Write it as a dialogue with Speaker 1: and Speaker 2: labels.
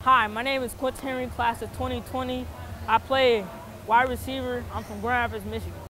Speaker 1: Hi, my name is Quentin, class of 2020. I play wide receiver. I'm from Grand Rapids, Michigan.